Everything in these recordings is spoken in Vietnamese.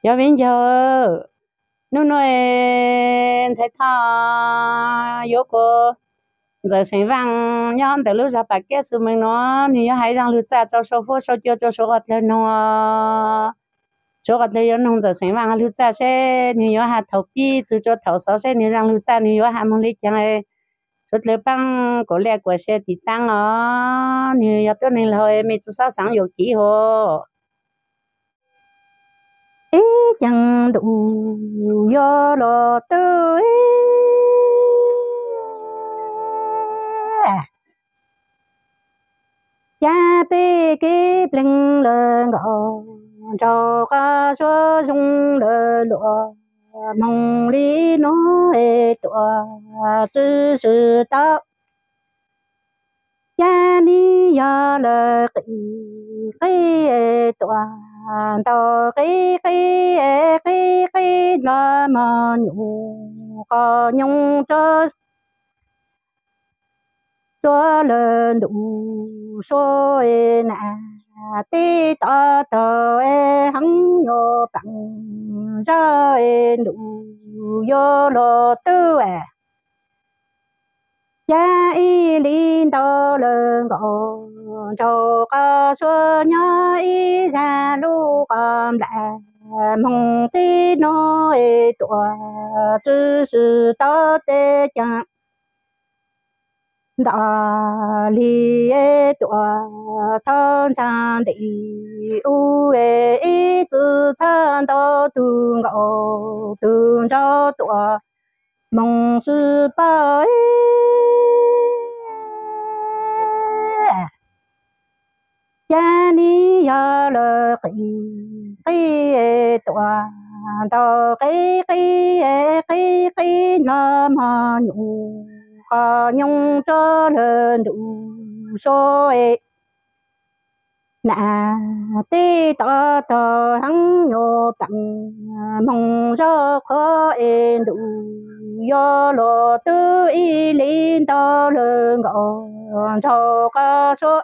giờ bây giờ nó nói sẽ tha yếu cô giờ sinh vang nhon từ lúc ra bạc kết sự mình nó thì hay rằng lúc ra cho số phố số cho số gật lên nó số gật lên nó giờ sinh vang lúc ra sẽ nhiều hạt thầu pi từ cho thầu sáu sẽ nhiều rằng lúc ra nhiều hạt mong lịch chẳng ấy rất là bằng có lẽ của sẽ thì tăng ở nhiều tôi nên là hồi mình sao sáng nhiều kỹ hồ ý chẳng đủ do lo tới cha bê cái bling lơ ngọ cho ca cho dung lơ lọ mong lý nó ê tọa sư sư tao cha ni ya lơ cái tọa tao cái là mà nhung có nhung cho lên đủ số nà tí tơ tơ hắn nhô bằng ra đủ vô lô tư cha y linh đô lên gò cho ca số nhớ y ra lu cầm lại mong tí nói tòa chữ sự tơ tê chẳng đà li tòa thân trang đi u ý chữ chân đô tu ngộ tu cho tòa mong sư bảo cha ni ya lơ cái tòa tao cái nam hà nhung có nhung cho lên đủ số nà tí tơ tơ hắn nhô bằng mong cho khó đủ do lo tư y linh tơ lên ngọ cho ca số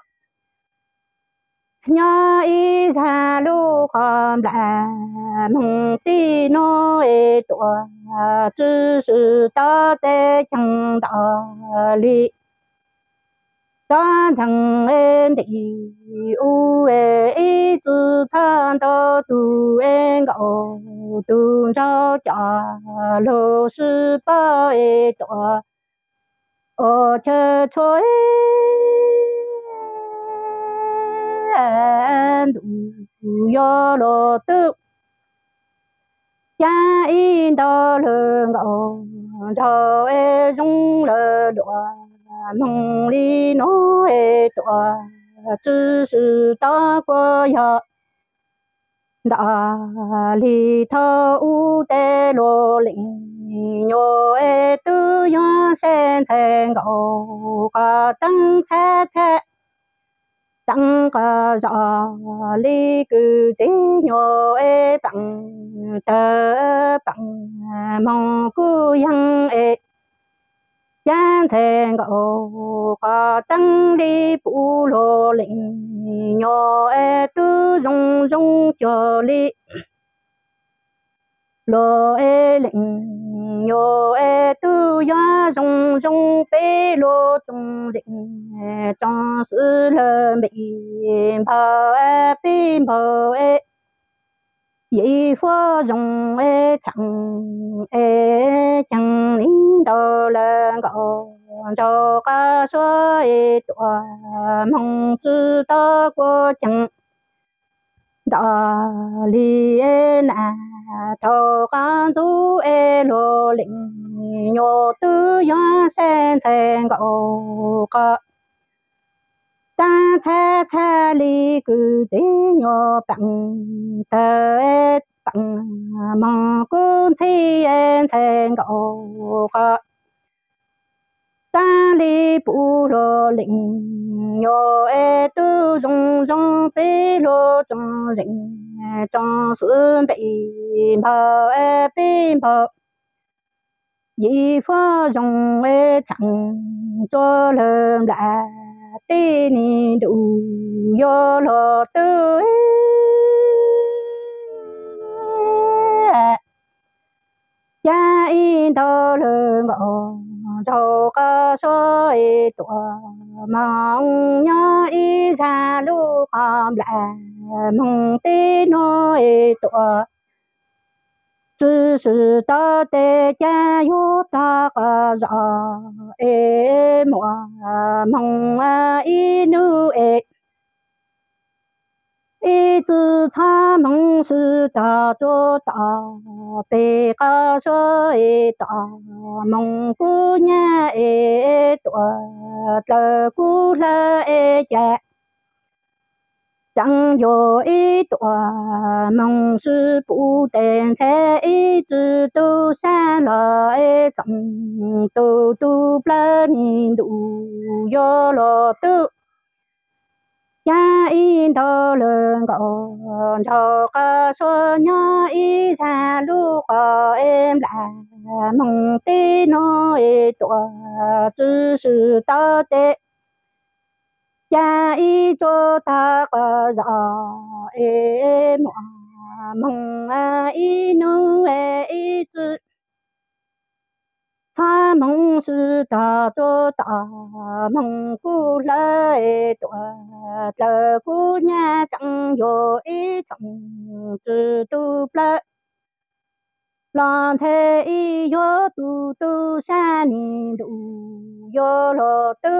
nhớ y ra lu còn là mong tí nói tòa chữ sự tơ tê chẳng đỏ li ta chẳng em đi u ý chữ chân đô tu em gạo tu cho cha lô sư ba tòa ở chơi chơi đủ yo lo tư cha in đô lơ ngộ cho dung lơ đọa mong lý nói tòa chữ sự ta qua ya đã li thơ u tê lô lĩnh nhô tư ya sen sen gạo cả tăng cha tăng cả gió li cứ tí nhô bằng tơ bằng mong cu yang chan sen gạo cả tăng li pu lô lĩnh nhô tư rong rong cho li lô lĩnh nhô tư ya rong rong bê lô trong rịnh trong sự lơ bị phơ bìm phơ dĩ phơ rong chẳng chẳng nín đô lơ gạo cho ca số tòa mong chữ tơ của chẳng đà li na thâu can du lô lĩnh nhô tư ya sen sen gạo ca ta cha li cứ thế nhô bằng tơ bằng mong cũng chi sen gạo ca ta li pu lô lĩnh nhô tư rong rong bê lô trong rịnh trong sự bị mờ bê mờ dĩ phó rong chẳng cho lơm đã tê ni đủ vô lô tư ngộ cho ca soi tua mong nhớ ý ra lu ham lại mong tí nói tua只是到的家有大个热诶么梦啊一路诶。一直他们是大做大，北高说一大，蒙古人一多，德古拉一家，张有一多，蒙是不等菜，一直都山来种，都不年度有了都。家因到人高，朝个说伢一山路好em来，梦的那一多，只是到的家一做大个绕诶梦啊一弄诶一直。他们是大做大，蒙古来多，这姑娘长有一层，知都不郎才一要都山里路，要落都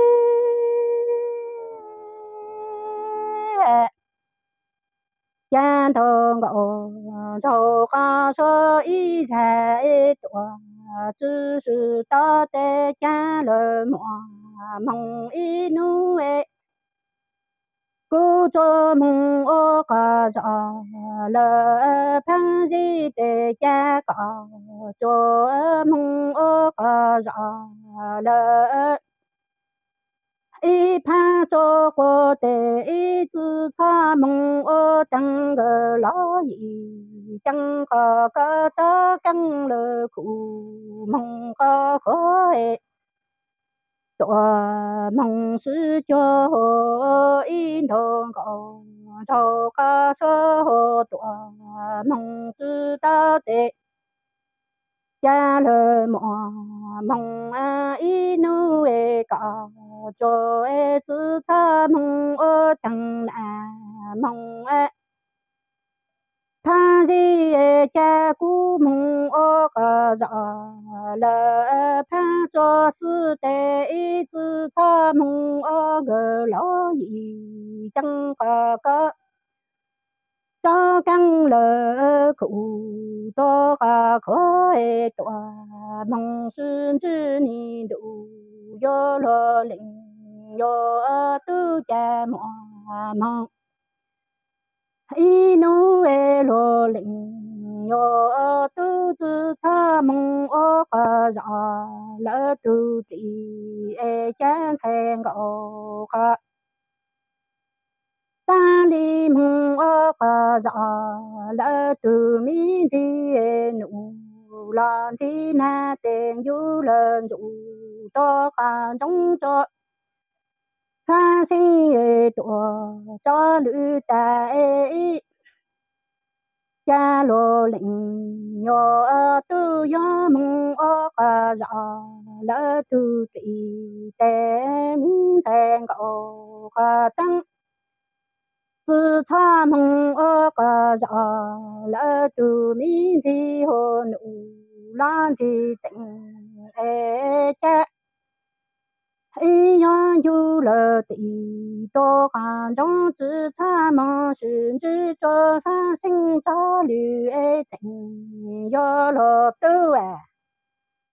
见到我，就刚说一才多。只是到的见了梦一怒诶，故作梦我个着了旁人的家高，做梦我个着了。一盘做过的一只草梦我等个老爷，将个到更了苦梦个可爱，做梦是叫一弄个，做个说多梦知道的。家了梦啊一路诶高，做诶自查梦我等来梦诶，旁人诶家姑梦我个绕了旁做事的一自查梦我个老爷将个。cho căng lỡ cụ to cả khói tỏa mong xuân chứ ni đủ yo lo lệnh yo tu cha mò mong y nu e lo lệnh yo tu tư cha mong o cả ra lỡ tu ti e chan sen gạo cả ta li mong ở cả rõ lỡ từ mi gì nụ lan chi na tên du lần dụ to cả trong cho pha si tua cho lữ ta cha lo lệnh nhỏ tu yo mong ở cả rõ lỡ từ tỷ tên sen gạo cả tăng自他梦我个着了都明的和努浪的真哎家，一样有了的多看中自他梦甚至做发生道理哎真要了都哎。